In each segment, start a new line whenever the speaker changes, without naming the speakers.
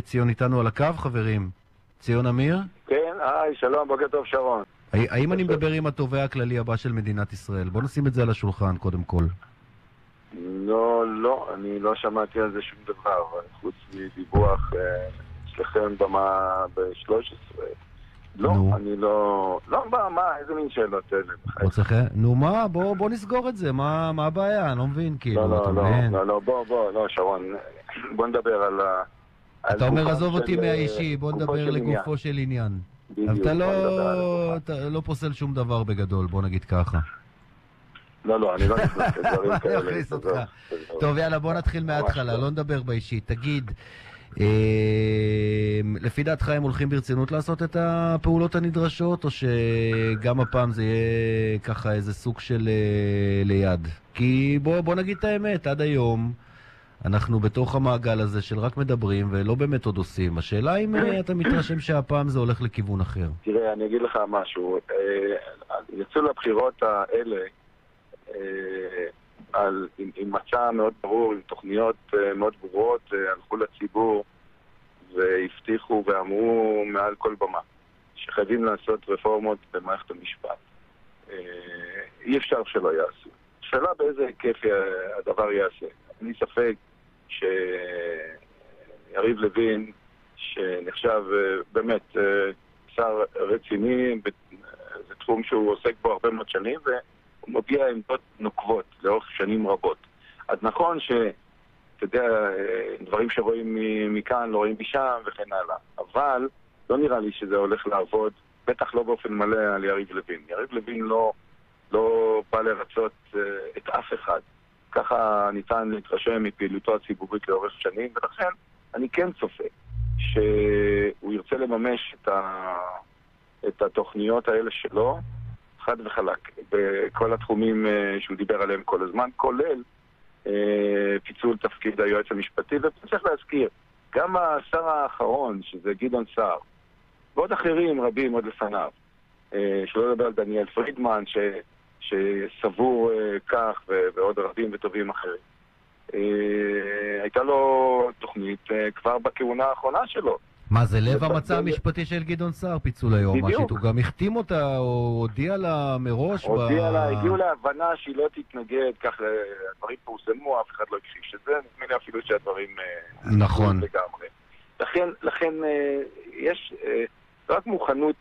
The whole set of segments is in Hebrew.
ציון איתנו על הקו, חברים? ציון אמיר?
כן, שלום, בוקר טוב שרון.
האם אני מדבר עם התובע הכללי הבא של מדינת ישראל? בוא נשים את זה על השולחן קודם כל.
לא, אני לא שמעתי על זה שום דבר, חוץ מדיווח אצלכם במה ב-13. לא, אני לא... לא, מה, איזה מין שאלות אלה?
נו מה, בוא נסגור את זה, מה הבעיה? אני לא מבין, כאילו, אתה מבין?
לא, בוא, שרון, בוא נדבר על
אתה אומר, עזוב אותי מהאישי, בוא נדבר לגופו של עניין. אבל אתה לא פוסל שום דבר בגדול, בוא נגיד ככה.
לא, אני לא נכנס לדברים כאלה.
אני אכניס אותך. טוב, יאללה, בוא נתחיל מההתחלה, לא נדבר באישי. תגיד, לפי דעתך הם הולכים ברצינות לעשות את הפעולות הנדרשות, או שגם הפעם זה יהיה ככה איזה סוג של ליד? כי בוא נגיד את האמת, עד היום אנחנו בתוך המעגל הזה של רק מדברים ולא באמת עוד עושים. השאלה אם אתה מתרשם שהפעם זה הולך לכיוון אחר.
תראה, אני אגיד לך משהו. יצאו לבחירות האלה עם מצע מאוד ברור, עם תוכניות מאוד ברורות, הלכו לציבור והבטיחו ואמרו מעל כל במה שחייבים לעשות רפורמות במערכת המשפט. אי אפשר שלא יעשו. שאלה באיזה היקף הדבר יעשה. אני ספק שיריב לוין, שנחשב באמת שר רציני, זה תחום שהוא עוסק בו הרבה מאוד שנים, והוא מביע עמדות נוקבות לאורך שנים רבות. אז נכון שאתה יודע, דברים שרואים מכאן לא רואים משם וכן הלאה, אבל לא נראה לי שזה הולך לעבוד, בטח לא באופן מלא על יריב לוין. יריב לוין לא בא לרצות את אף אחד. ככה ניתן להתרשם מפעילותו הציבורית לאורך שנים, ולכן אני כן צופה שהוא ירצה לממש את התוכניות האלה שלו, חד וחלק, בכל התחומים שהוא דיבר עליהם כל הזמן, כולל פיצול תפקיד היועץ המשפטי. וצריך להזכיר, גם השר האחרון, שזה גדעון סער, ועוד אחרים רבים עוד לפניו, שלא לדבר על דניאל פרידמן, שסבור כך, ועוד רבים וטובים אחרים. הייתה לו תוכנית כבר בכהונה האחרונה שלו.
מה, זה לב המצע המשפטי של גדעון סער, פיצול היועמ"שית? הוא גם החתים אותה, או הודיע לה מראש?
הודיע לה, הגיעו להבנה שהיא לא תתנגד, כך הדברים פורסמו, אף אחד לא הכחיש שזה, נדמה לי אפילו שהדברים...
נכון.
לכן יש רק מוכנות...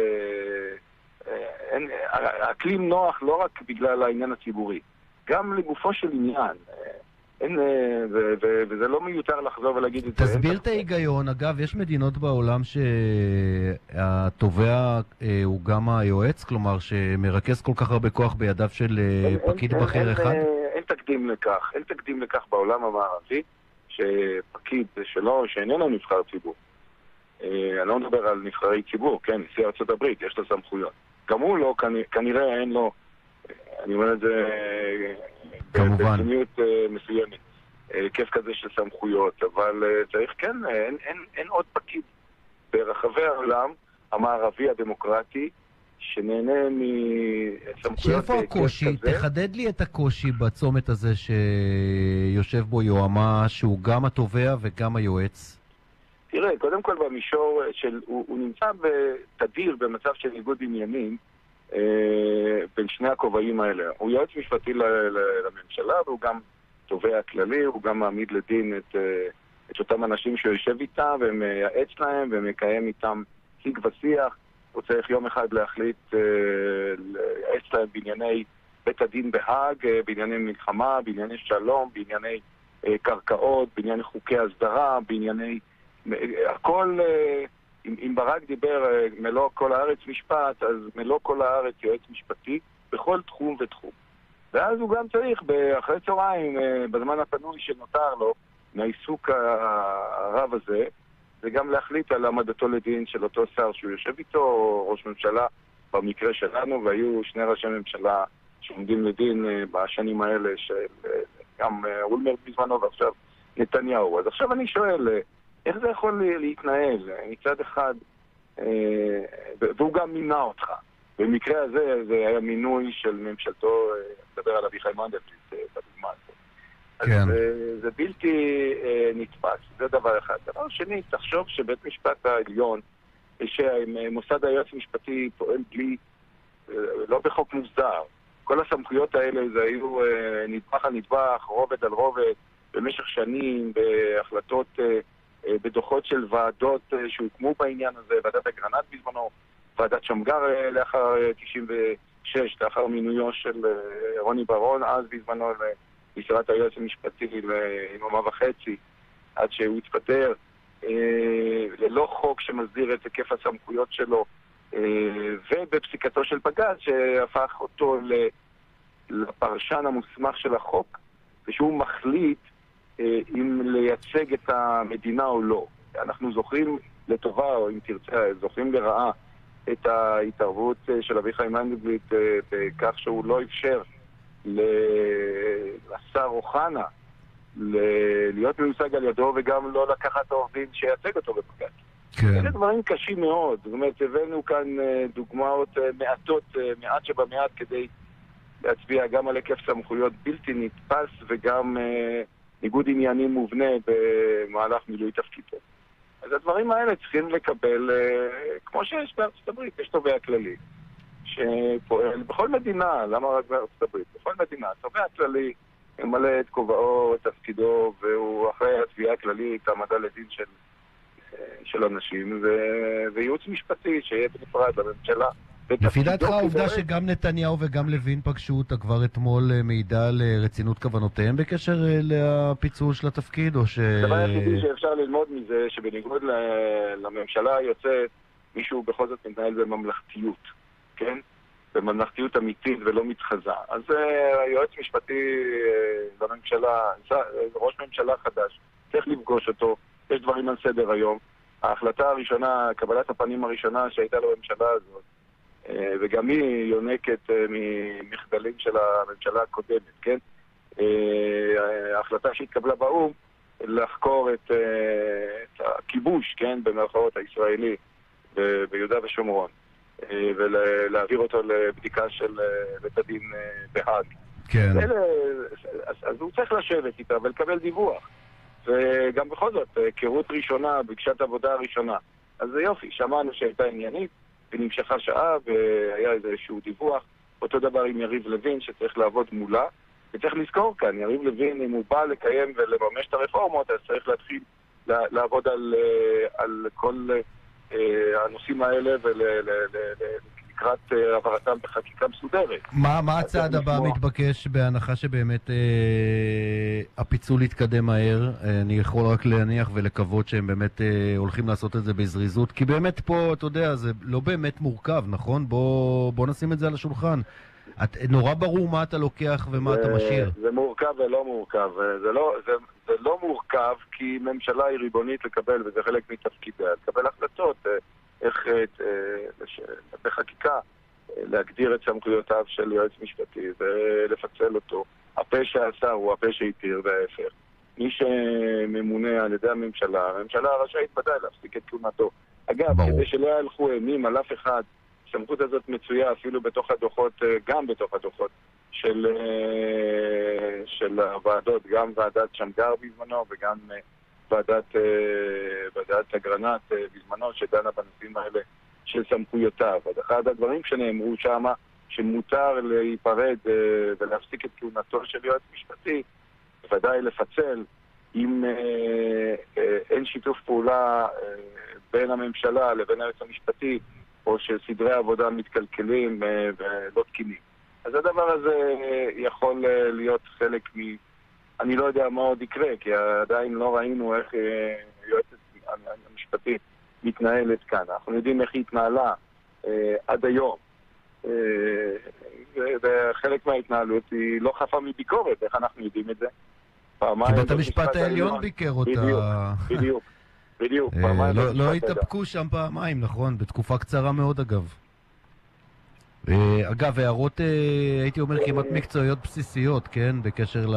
האקלים נוח לא רק בגלל העניין הציבורי, גם לגופו של עניין. וזה לא מיותר לחזור ולהגיד את זה.
תסביר את ההיגיון. אגב, יש מדינות בעולם שהתובע הוא גם היועץ, כלומר שמרכז כל כך הרבה כוח בידיו של פקיד בכיר אחד?
אין תקדים לכך בעולם המערבי, שפקיד שלו, שאיננו נבחר ציבור. אני לא מדבר על נבחרי ציבור, כן, נשיא ארצות הברית, יש לו סמכויות. גם הוא לא, כנראה אין לו, אני אומר את זה ברציניות מסוימת, כיף כזה של סמכויות, אבל צריך, כן, אין עוד פקיד ברחבי העולם המערבי הדמוקרטי שנהנה מסמכויות.
שאיפה הקושי? תחדד לי את הקושי בצומת הזה שיושב בו יועמ"ש, שהוא גם התובע וגם היועץ.
תראה, קודם כל במישור של, הוא נמצא תדיר במצב של ניגוד עניינים בין שני הכובעים האלה. הוא יועץ משפטי לממשלה, והוא גם תובע כללי, הוא גם מעמיד לדין את אותם אנשים שהוא יושב איתם, ומייעץ להם, ומקיים איתם שיג ושיח. הוא צריך יום אחד להחליט לייעץ להם בענייני בית הדין בהאג, בענייני מלחמה, בענייני שלום, בענייני קרקעות, בענייני חוקי הסדרה, בענייני... הכל, אם ברק דיבר מלוא כל הארץ משפט, אז מלוא כל הארץ יועץ משפטי בכל תחום ותחום. ואז הוא גם צריך אחרי צהריים, בזמן הפנוי שנותר לו מהעיסוק הרב הזה, זה גם להחליט על העמדתו לדין של אותו שר שהוא יושב איתו, או ראש ממשלה במקרה שלנו, והיו שני ראשי ממשלה שעומדים לדין בשנים האלה, גם אולמרט בזמנו ועכשיו נתניהו. אז עכשיו אני שואל, איך זה יכול להתנהל? מצד אחד, והוא גם מינה אותך. במקרה הזה, זה היה מינוי של ממשלתו, מדבר על אביחי מנדלבליט בדוגמה הזאת.
כן.
אז זה בלתי נתפס, זה דבר אחד. דבר שני, תחשוב שבית משפט העליון, שמוסד היועץ המשפטי פועל בלי, לא בחוק מוסדר. כל הסמכויות האלה זה היו נדבך על נדבך, רובד על רובד, במשך שנים, בהחלטות, בדוחות של ועדות שהוקמו בעניין הזה, ועדת אגרנט בזמנו, ועדת שמגר לאחר 96, לאחר מינויו של רוני ברון, אז בזמנו למשרת היועץ המשפטי ליממה וחצי, עד שהוא התפטר, ללא חוק שמסדיר את היקף הסמכויות שלו, ובפסיקתו של בג"ץ שהפך אותו לפרשן המוסמך של החוק, ושהוא מחליט אם לייצג את המדינה או לא. אנחנו זוכרים לטובה, או אם תרצה, זוכרים לרעה את ההתערבות של אביחי מנדלבליט בכך שהוא לא אפשר לשר אוחנה להיות מיוצג על ידו וגם לא לקחת העובדים שייצג אותו בבג"ץ.
כן.
אלה דברים קשים מאוד. זאת אומרת, הבאנו כאן דוגמאות מעט שבמעט כדי להצביע גם על היקף סמכויות בלתי נתפס וגם ניגוד עניינים מובנה במהלך מילוי תפקידו. אז הדברים האלה צריכים לקבל, כמו שיש בארצות הברית, יש תובע כללי שפועל בכל מדינה, למה רק בארצות הברית? בכל מדינה, תובע כללי ממלא את כובעו, את תפקידו, והוא אחרי התביעה הכללית, העמדה לדין של אנשים, וייעוץ משפטי שיהיה בנפרד לממשלה.
לפי דעתך העובדה שגם נתניהו וגם לוין פגשו אותה כבר אתמול מעידה על רצינות כוונותיהם בקשר לפיצול של התפקיד, או ש...
הדבר היחידי שאפשר ללמוד מזה, שבניגוד לממשלה היוצאת, מישהו בכל זאת מתנהל בממלכתיות, כן? בממלכתיות אמיתית ולא מתחזה. אז היועץ משפטי לממשלה, ראש ממשלה חדש, צריך לפגוש אותו, יש דברים על סדר היום. ההחלטה הראשונה, קבלת הפנים הראשונה שהייתה לממשלה הזאת, וגם היא יונקת ממחדלים של הממשלה הקודמת, כן? ההחלטה שהתקבלה באו"ם לחקור את הכיבוש, כן? במרכאות הישראלי ביהודה ושומרון, ולהעביר אותו לבדיקה של בית הדין בהאג.
כן.
אז הוא צריך לשבת איתה ולקבל דיווח. וגם בכל זאת, היכרות ראשונה, פגישת עבודה הראשונה. אז זה יופי, שמענו שהייתה עניינית, ונמשכה שעה, והיה איזשהו דיווח. אותו דבר עם יריב לוין, שצריך לעבוד מולה. וצריך לזכור כאן, יריב לוין, אם הוא בא לקיים ולממש את הרפורמות, אז צריך להתחיל לעבוד על כל הנושאים האלה, ולקראת העברתם בחקיקה מסודרת.
מה הצעד הבא מתבקש בהנחה שבאמת הפיצול יתקדם מהר? אני יכול רק להניח ולקוות שהם באמת הולכים לעשות את זה בזריזות, כי באמת פה, אתה יודע, זה לא באמת מורכב, נכון? בוא נשים את זה על השולחן. נורא ברור מה אתה לוקח ומה אתה משאיר.
זה מורכב ולא מורכב. זה לא מורכב כי ממשלה היא ריבונית לקבל, וזה חלק מתפקידה, לקבל החלטות איך בחקיקה להגדיר את סמכויותיו של יועץ משפטי ולפצל אותו. הפה שעשה הוא הפה שהתיר וההפך. מי שממונה על ידי הממשלה רשאית ודאי להפסיק את כהונתו. אגב, כדי שלא ילכו אימים על אף אחד, הסמכות הזאת מצויה אפילו בתוך הדוחות, גם בתוך הדוחות של הוועדות, גם ועדת שמגר בזמנו וגם ועדת אגרנט בזמנו שדנה בנושאים האלה של סמכויותיו. אז אחד הדברים שנאמרו שם, שמותר להיפרד ולהפסיק את כהונתו של יועץ משפטי, ודאי לפצל אם אין שיתוף פעולה בין הממשלה לבין היועץ המשפטי, או שסדרי העבודה מתקלקלים ולא תקינים. אז הדבר הזה יכול להיות חלק אני לא יודע מה עוד יקרה, כי עדיין לא ראינו איך היועצת המשפטית מתנהלת כאן. אנחנו יודעים איך היא התנהלה עד היום. וחלק מההתנהלות היא לא חפה מביקורת, איך אנחנו יודעים את זה?
כי בית המשפט העליון ביקר אותה.
בדיוק.
לא התאפקו שם פעמיים, נכון? בתקופה קצרה מאוד אגב. אגב, הערות, הייתי אומר, כמעט מקצועיות בסיסיות, כן? בקשר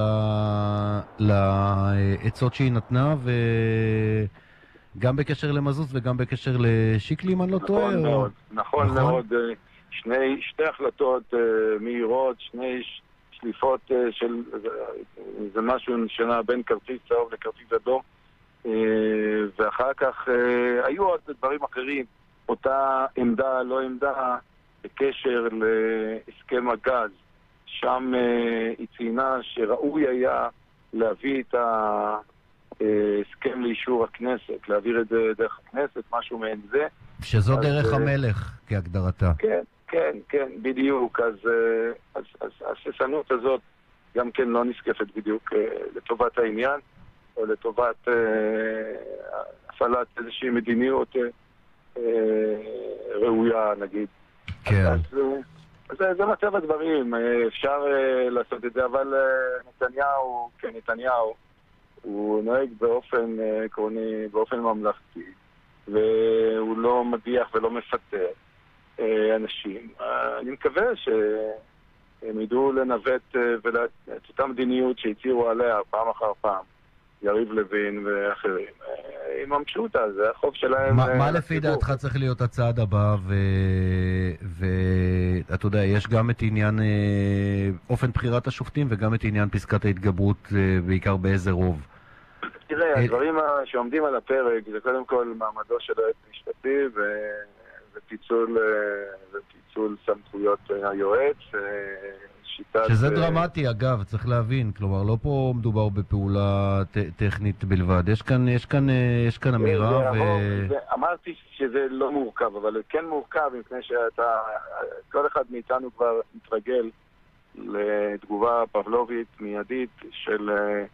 לעצות שהיא נתנה, וגם בקשר למזוז וגם בקשר לשיקלי, אם אני לא טועה.
נכון מאוד. שתי החלטות מהירות, שליפות של... זה משהו שנע בין כרטיס צהוב לכרטיס אדום, ואחר כך היו עוד דברים אחרים, אותה עמדה, לא עמדה, בקשר להסכם הגז. שם היא ציינה שראוי היה להביא את ההסכם לאישור הכנסת, להעביר את זה דרך הכנסת, משהו מעין זה.
שזו דרך המלך, כהגדרתה.
כן, כן, כן, בדיוק. אז הססנות הזאת גם כן לא נזקפת בדיוק לטובת העניין, או לטובת הפעלת איזושהי מדיניות ראויה, נגיד.
כן.
אז זה מצב הדברים, אפשר לעשות את זה, אבל נתניהו, כנתניהו, הוא נוהג באופן עקרוני, באופן ממלכתי, והוא לא מדיח ולא מפטר אנשים. אני מקווה שהם ידעו לנווט את אותה מדיניות שהצהירו עליה פעם אחר פעם, יריב לוין ואחרים. יממשו אותה, זה החוב שלהם.
מה לפי דעתך צריך להיות הצעד הבא, ואתה יודע, יש גם את עניין אופן בחירת השופטים וגם את עניין פסקת ההתגברות, בעיקר באיזה רוב?
תראה, הדברים שעומדים על הפרק זה קודם כל מעמדו של היועץ המשפטי ופיצול סמכויות היועץ,
שזה דרמטי אגב, צריך להבין, כלומר לא פה מדובר בפעולה טכנית בלבד, יש כאן אמירה
אמרתי שזה לא מורכב, אבל זה כן מורכב מפני כל אחד מאיתנו כבר מתרגל לתגובה פבלובית מיידית של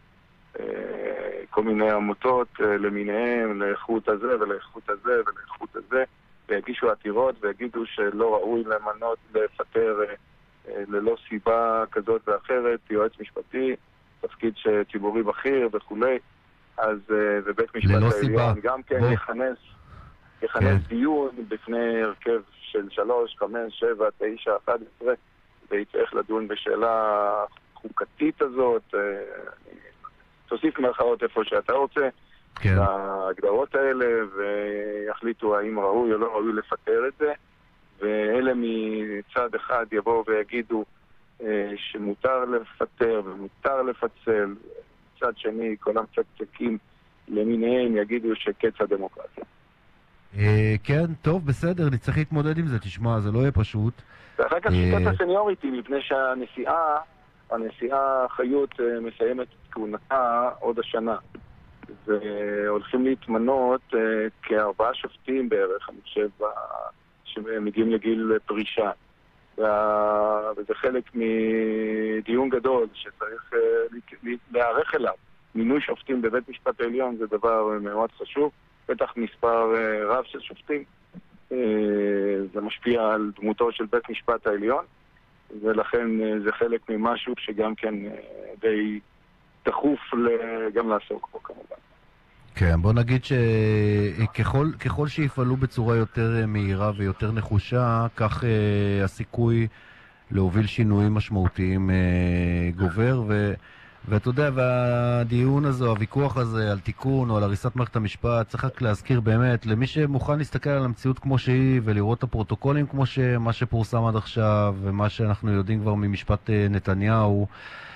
כל מיני עמותות למיניהם, לאיכות הזה ולאיכות הזה ולאיכות הזה, ויגישו עתירות ויגידו שלא ראוי למנות, לפטר ללא סיבה כזאת ואחרת, יועץ משפטי, תפקיד ציבורי בכיר וכולי, אז ובית משפט העליון גם כן יכנס דיון בפני הרכב של 3, 5, 7, 9, 11, ויצטרך לדון בשאלה חוקתית הזאת, תוסיף מרכאות איפה שאתה רוצה, ההגדרות האלה, ויחליטו האם ראוי או לא ראוי לפטר את זה, ואלה מצד אחד יבואו ויגידו שמותר לפטר ומותר לפצל, מצד שני כל המצקצקים למיניהם יגידו שקץ הדמוקרטיה.
כן, טוב, בסדר, נצטרך להתמודד עם זה, תשמע, זה לא יהיה פשוט.
ואחר כך שיטת הסניוריטי, מפני שהנשיאה חיות מסיימת את כהונתה עוד השנה, והולכים להתמנות כ4 שופטים בערך, אני חושב, שמגיעים לגיל פרישה, וזה חלק מדיון גדול שצריך להיערך אליו. מינוי שופטים בבית משפט העליון זה דבר מאוד חשוב, בטח מספר רב של שופטים, זה משפיע על דמותו של בית משפט העליון, ולכן זה חלק ממשהו שגם כן די דחוף גם לעסוק בו כמובן.
כן, בוא נגיד שככל שיפעלו בצורה יותר מהירה ויותר נחושה, כך הסיכוי להוביל שינויים משמעותיים גובר, ואתה יודע, והדיון הזה, הוויכוח הזה על תיקון או על הריסת מערכת המשפט, צריך רק להזכיר באמת, למי שמוכן להסתכל על המציאות כמו שהיא ולראות את הפרוטוקולים כמו מה שפורסם עד עכשיו ומה שאנחנו יודעים כבר ממשפט נתניהו,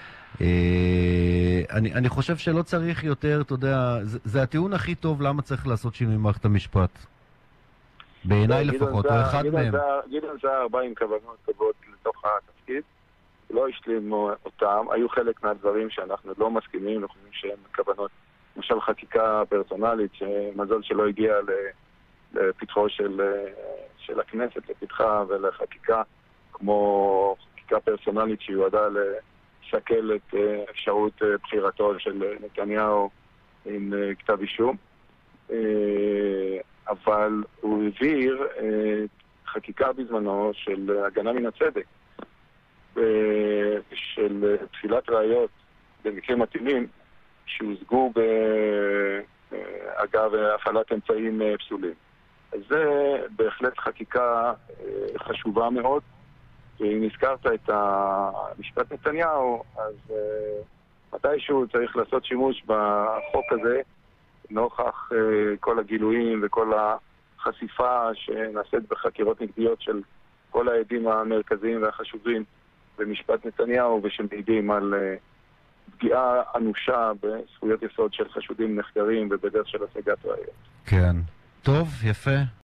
אני חושב שלא צריך יותר, אתה יודע, זה הטיעון הכי טוב למה צריך לעשות שינוי מערכת המשפט. בעיניי לפחות, או אחד מהם.
גדעון סער בא עם כוונות טובות לתוך התפקיד, לא השלימו אותם, היו חלק מהדברים שאנחנו לא מסכימים, אנחנו חושבים שהם כוונות, למשל חקיקה פרסונלית, שמזל שלא הגיע לפתחו של הכנסת, לפתחה ולחקיקה, כמו חקיקה פרסונלית שיועדה לשקל את אפשרות בחירתו של נתניהו עם כתב אישום, אבל הוא העביר חקיקה בזמנו של הגנה מן הצדק, של תפילת ראיות במקרים מתאימים שהושגו אגב הפעלת אמצעים פסולים. אז זה בהחלט חקיקה חשובה מאוד, ואם הזכרת את המשפט נתניהו, אז מתישהו צריך לעשות שימוש בחוק הזה נוכח כל הגילויים וכל החשיפה שנעשית בחקירות נגדיות של כל העדים המרכזיים והחשובים במשפט נתניהו ושמעידים על פגיעה אנושה בזכויות יסוד של חשודים נחקרים ובדרך של השגת ראיות.
כן. טוב, יפה.